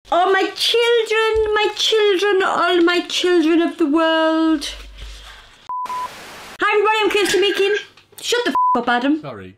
Oh, my children, all my children of the world. Hi everybody, I'm Kirsty Meakin. Shut the up, Adam. Sorry.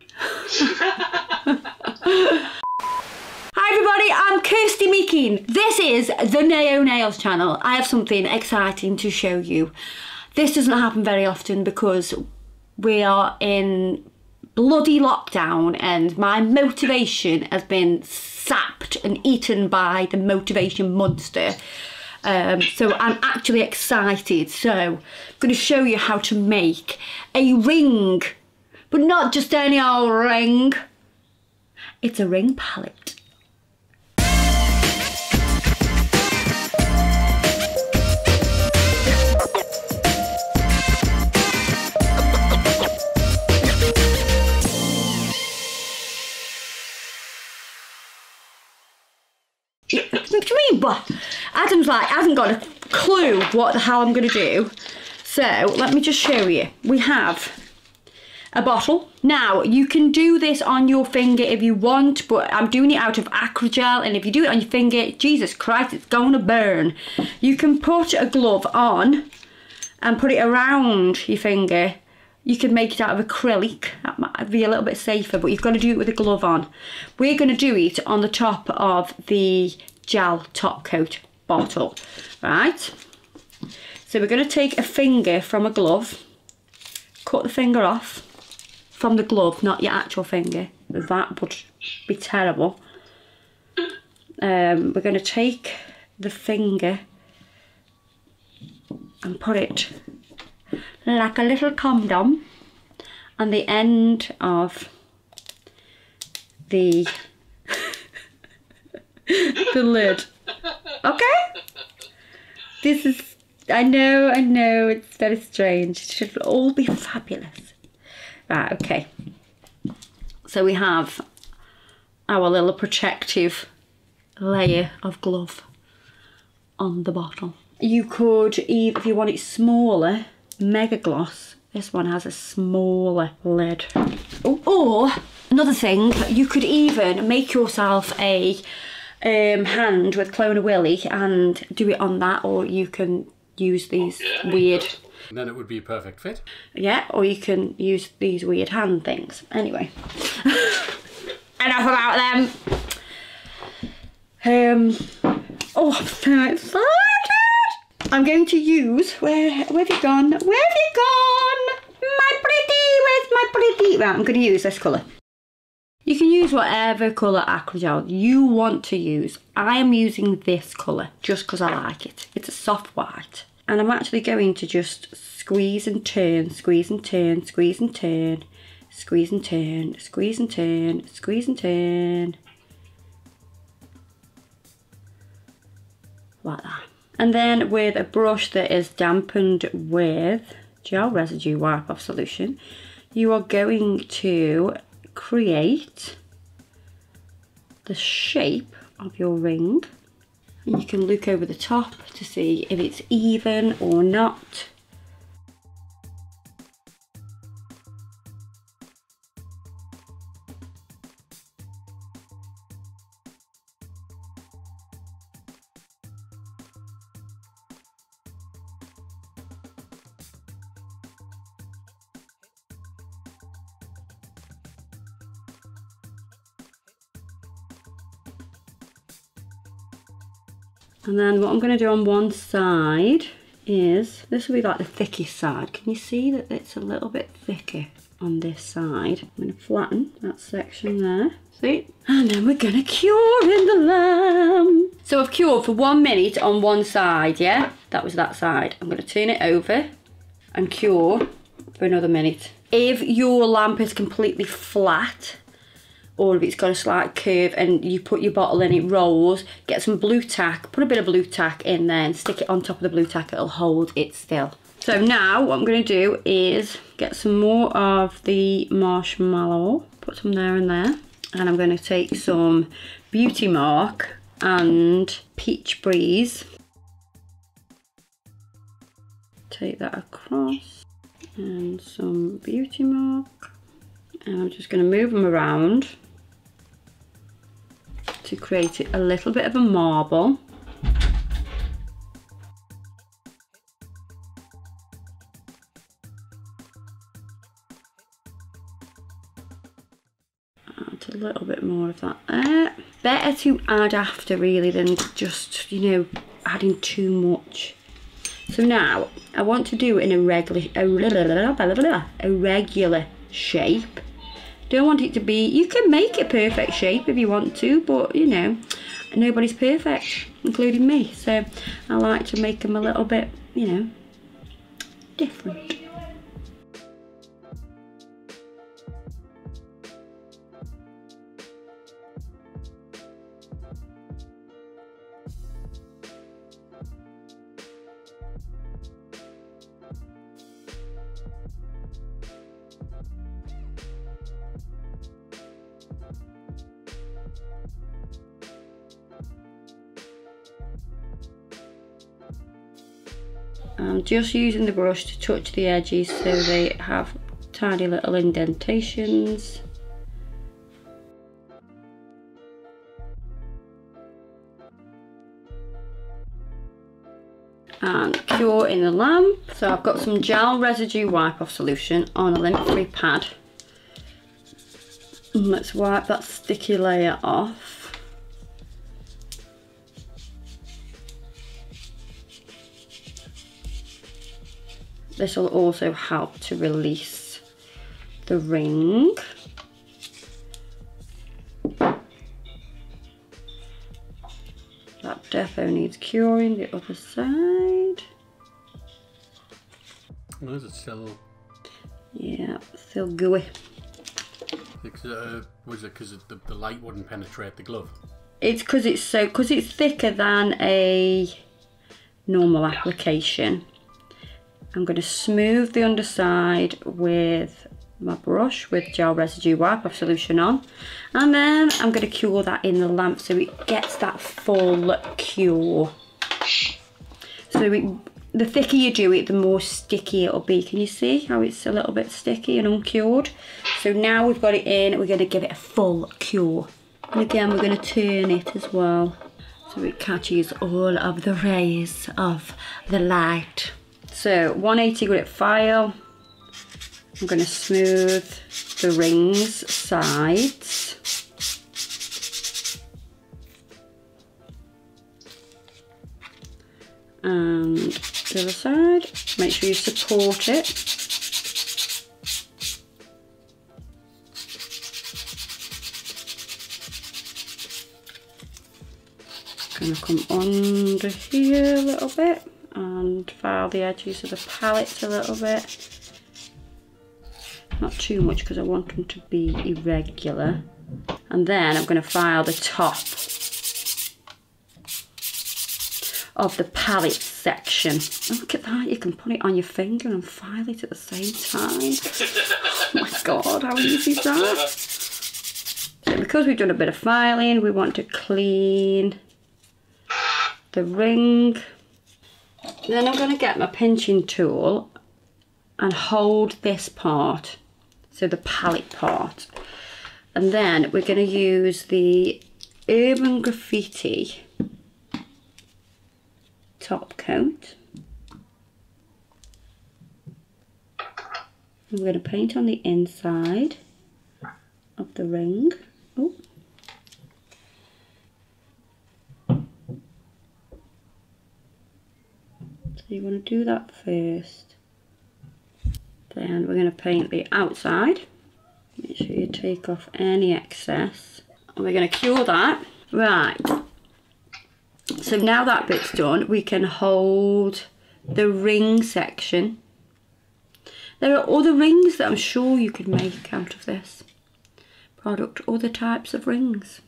Hi everybody, I'm Kirsty Meakin. This is the Nao Nails channel. I have something exciting to show you. This doesn't happen very often because we are in bloody lockdown and my motivation has been sapped and eaten by the motivation monster. So I'm actually excited. So I'm going to show you how to make a ring, but not just any old ring. It's a ring palette. What do you mean? What? Adam's like, hasn't got a clue what the hell I'm going to do. So let me just show you. We have a bottle. Now you can do this on your finger if you want, but I'm doing it out of Acrogel, and if you do it on your finger, Jesus Christ, it's going to burn. You can put a glove on and put it around your finger. You can make it out of acrylic. That might be a little bit safer, but you've got to do it with a glove on. We're going to do it on the top of the gel top coat bottle, right? So we're going to take a finger from a glove, cut the finger off from the glove, not your actual finger. That would be terrible. We're going to take the finger and put it like a little condom on the end of the the lid. Okay? This is, I know, it's very strange. It should all be fabulous. Right, okay. So we have our little protective layer of glove on the bottle. You could, if you want it smaller, Mega Gloss. This one has a smaller lid. Oh, or another thing, you could even make yourself a hand with Clona Willy and do it on that, or you can use these weird. And then it would be a perfect fit. Yeah, or you can use these weird hand things. Anyway, enough about them. Oh, I'm so excited. I'm going to use, where have you gone? Where have you gone? My pretty, where's my pretty? Right, I'm going to use this colour. You can use whatever colour Acrogel you want to use. I am using this colour just because I like it. It's a soft white. And I'm actually going to just squeeze and turn, squeeze and turn, squeeze and turn, squeeze and turn, squeeze and turn, squeeze and turn. Like that. And then with a brush that is dampened with gel residue wipe off solution, you are going to create the shape of your ring. And you can look over the top to see if it's even or not. And then what I'm going to do on one side is, this will be like the thickest side. Can you see that it's a little bit thicker on this side? I'm going to flatten that section there. See? And then we're going to cure in the lamp. So I've cured for 1 minute on one side, yeah? That was that side. I'm going to turn it over and cure for another minute. If your lamp is completely flat, or if it's got a slight curve and you put your bottle in, it rolls, get some blue tack, put a bit of blue tack in there and stick it on top of the blue tack, it'll hold it still. So now what I'm going to do is get some more of the marshmallow, put some there and there, and I'm going to take some Beauty Mark and Peach Breeze, take that across, and some Beauty Mark, and I'm just going to move them around to create a little bit of a marble. Add a little bit more of that there. Better to add after really than just, you know, adding too much. So now I want to do it in a regular shape. Don't want it to be, you can make it perfect shape if you want to, but you know, nobody's perfect, including me. So I like to make them a little bit, you know, different. I'm just using the brush to touch the edges so they have tiny little indentations. And cure in the lamp. So I've got some gel residue wipe off solution on a lint-free pad. And let's wipe that sticky layer off. This will also help to release the ring. That defo needs curing, the other side. Oh, is it still? Yeah, still gooey. Was it because the light wouldn't penetrate the glove? It's because it's thicker than a normal application. I'm going to smooth the underside with my brush with gel residue wipe off solution on, and then I'm going to cure that in the lamp so it gets that full cure. So the thicker you do it, the more sticky it'll be. Can you see how it's a little bit sticky and uncured? So now we've got it in, we're going to give it a full cure. And again, we're going to turn it as well so it catches all of the rays of the light. So 180 grit file, I'm going to smooth the rings sides. And the other side, make sure you support it. Going to come under here a little bit and file the edges of the palette a little bit. Not too much because I want them to be irregular. And then I'm going to file the top of the palette section. Oh, look at that, you can put it on your finger and file it at the same time. Oh my god, how easy is that? So because we've done a bit of filing, we want to clean the ring. Then I'm going to get my pinching tool and hold this part, so the palette part. And then we're going to use the Urban Graffiti top coat. We're going to paint on the inside of the ring. Oh. So you want to do that first. Then we're going to paint the outside. Make sure you take off any excess. And we're going to cure that. Right. So now that bit's done, we can hold the ring section. There are other rings that I'm sure you could make out of this product, other types of rings.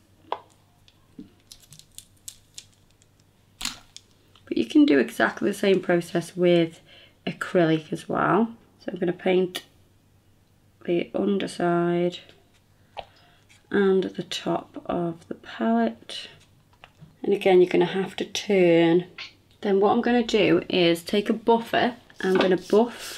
But you can do exactly the same process with acrylic as well. So I'm going to paint the underside and the top of the palette. And again, you're going to have to turn. Then what I'm going to do is take a buffer. I'm going to buff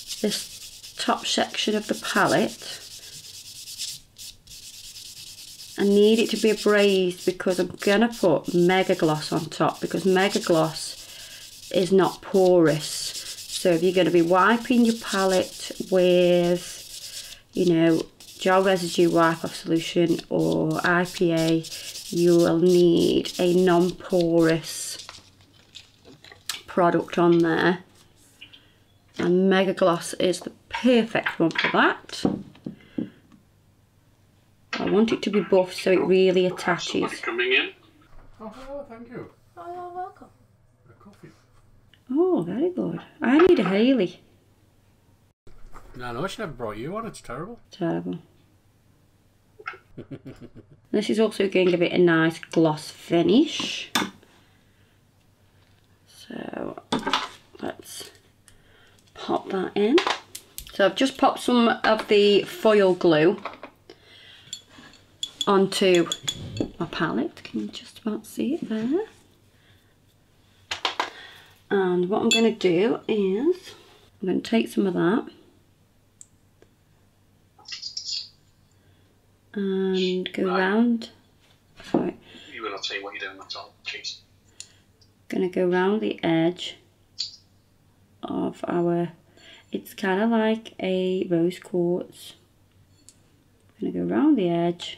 this top section of the palette. I need it to be abrased because I'm gonna put Mega Gloss on top, because Mega Gloss is not porous. So if you're gonna be wiping your palette with, you know, gel residue wipe off solution or IPA, you will need a non-porous product on there, and Mega Gloss is the perfect one for that. I want it to be buff so it really attaches. Coming in. Oh, hello, thank you. Oh, you're welcome. A coffee. Oh, very good. I need a Hailey. No, she never brought you one. It's terrible. Terrible. This is also going to give it a nice gloss finish. So let's pop that in. So I've just popped some of the foil glue onto my palette. Can you just about see it there? And what I'm going to do is I'm going to take some of that and go round. Sorry. You will not say what you're doing, that's all. Jeez. Going to go round the edge of our, it's kind of like a rose quartz. Going to go round the edge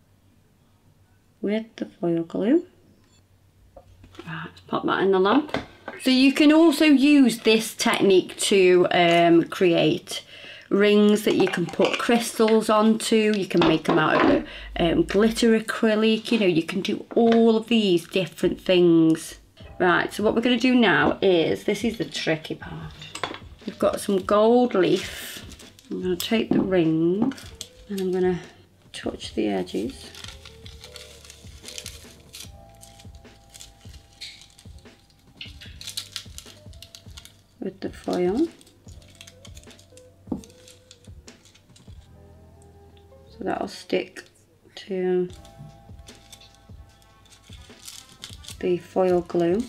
with the foil glue. Right, let's pop that in the lamp. So you can also use this technique to create rings that you can put crystals onto. You can make them out of glitter acrylic. You know, you can do all of these different things. Right, so what we're going to do now is, this is the tricky part. We've got some gold leaf. I'm going to take the ring and I'm going to touch the edges. With the foil. So that'll stick to the foil glue.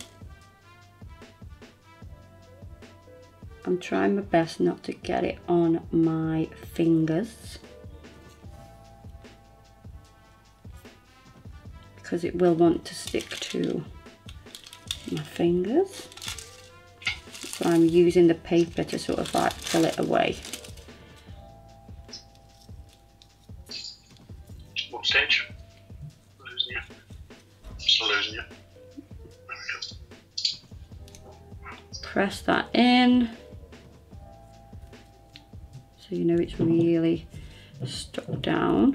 I'm trying my best not to get it on my fingers, because it will want to stick to my fingers. So I'm using the paper to sort of like pull it away. What stage? Losing you. Still losing you. There we go. Press that in so you know it's really stuck down.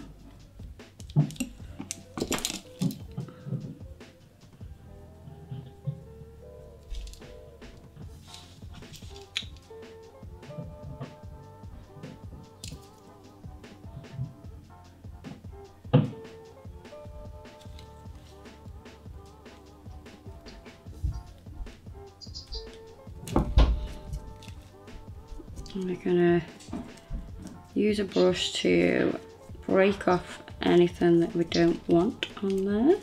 We're gonna use a brush to break off anything that we don't want on there.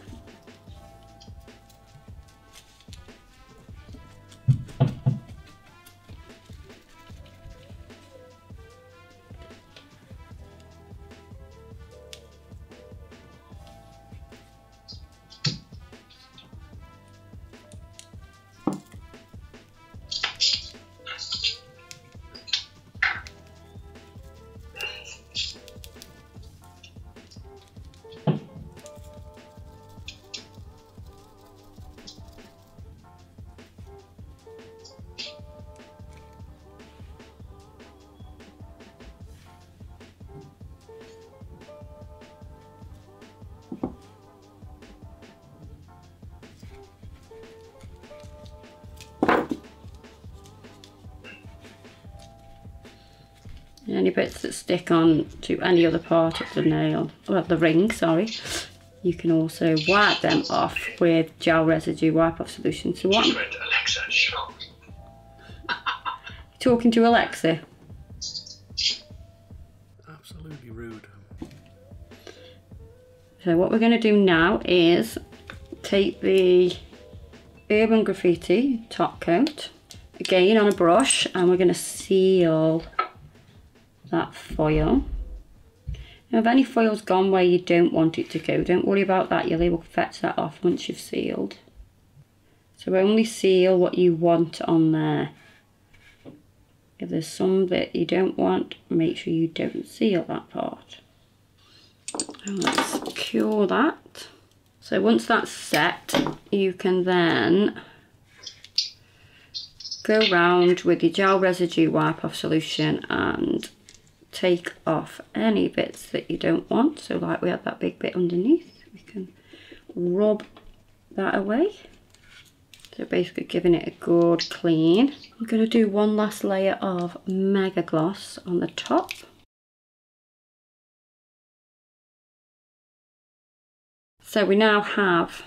Any bits that stick on to any other part of the nail, well, the ring, sorry, you can also wipe them off with gel residue wipe off solution. So what? Alexa, shut. Talking to Alexa? Absolutely rude. So what we're going to do now is take the Urban Graffiti top coat again on a brush, and we're going to seal that foil, Now, if any foil's gone where you don't want it to go, don't worry about that. You'll be able to fetch that off once you've sealed. So only seal what you want on there. If there's some that you don't want, make sure you don't seal that part. And let's cure that. So once that's set, you can then go round with your gel residue wipe off solution and take off any bits that you don't want. So like we had that big bit underneath, we can rub that away. So basically giving it a good clean. I'm going to do one last layer of Mega Gloss on the top. So we now have,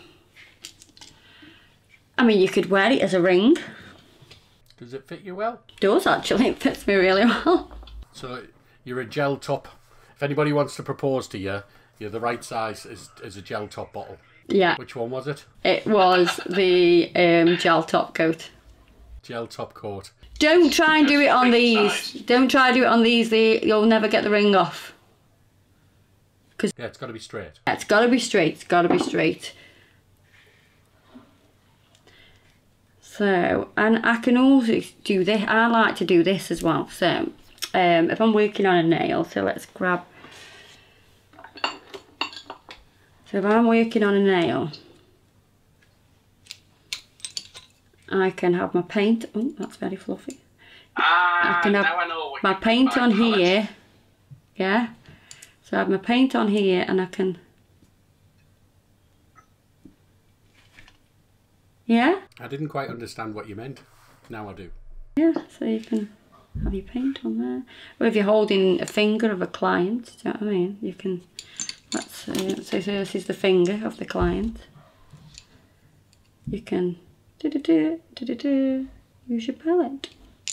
I mean, you could wear it as a ring. Does it fit you well? It does actually, it fits me really well. So you're a gel top. If anybody wants to propose to you, you're the right size as a gel top bottle. Yeah. Which one was it? It was the gel top coat. Gel top coat. Don't try and do it on these. Don't try to do it on these. You'll never get the ring off. Yeah, it's got to be straight. It's got to be straight. It's got to be straight. So, and I can also do this. I like to do this as well. So, if I'm working on a nail, so let's grab. So if I'm working on a nail, I can have my paint. Oh, that's very fluffy. I can have my paint on here. Yeah. So I have my paint on here and I can... Yeah? I didn't quite understand what you meant. Now I do. Yeah, so you can have your paint on there. Or if you're holding a finger of a client, do you know what I mean? You can... so this is the finger of the client. You can use your palette.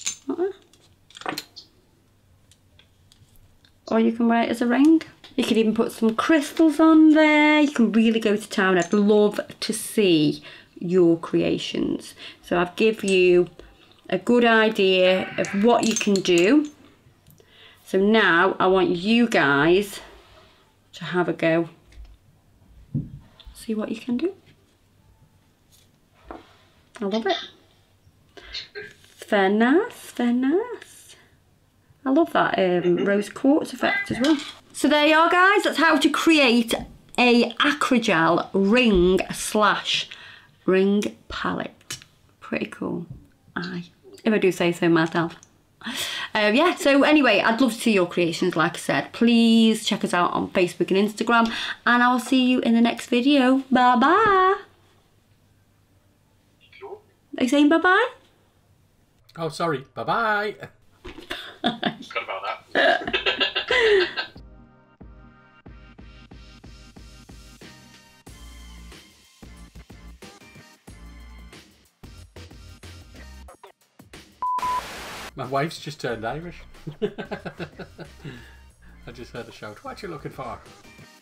Or you can wear it as a ring. You could even put some crystals on there. You can really go to town. I'd love to see your creations. So I've given you a good idea of what you can do. So now I want you guys to have a go. See what you can do. I love it. Very nice, very nice. I love that rose quartz effect as well. So there you are, guys. That's how to create a Acrygel ring/ring palette. Pretty cool. If I do say so myself. Yeah, so anyway, I'd love to see your creations, like I said. Please check us out on Facebook and Instagram, and I'll see you in the next video. Bye bye. Are you saying bye bye? Oh, sorry. Bye bye. Forgot about that. My wife's just turned Irish. I just heard a shout. What you looking for?